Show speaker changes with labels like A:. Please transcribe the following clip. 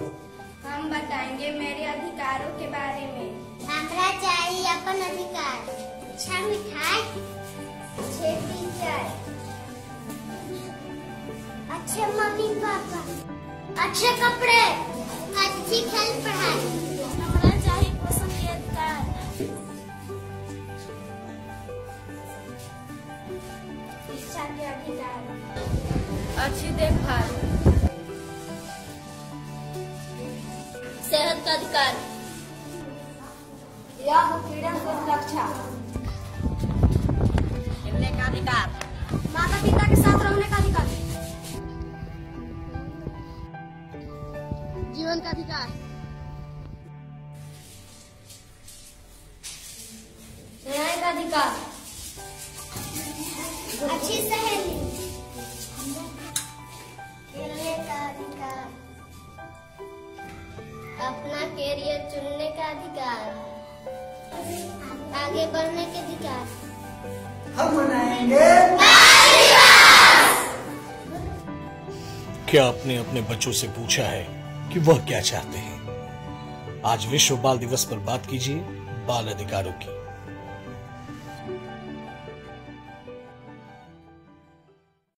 A: हम बताएंगे मेरे अधिकारों के बारे में।
B: हमरा चाहिए अपन अधिकार। अच्छा मिठाई, अच्छे टीचर, अच्छे मम्मी पापा, अच्छे कपड़े, अच्छी खेल पढ़ाई। हमरा चाहिए पसंद के अधिकार।
A: शिक्षा के अधिकार,
C: अच्छी देखभाल,
B: सेहत का अधिकार,
A: यह फ्रीडम से सुरक्षा,
C: खेलने का अधिकार,
A: माता पिता के साथ रहने का अधिकार,
C: जीवन का अधिकार,
A: न्याय का अधिकार,
B: अच्छी सहेली, खेलने का अधिकार, अपना कैरियर चुनने का अधिकार, आगे बढ़ने के अधिकार।
D: हम मनाएंगे।
E: क्या आपने अपने बच्चों से पूछा है कि वह क्या चाहते हैं? आज विश्व बाल दिवस पर बात कीजिए बाल अधिकारों की।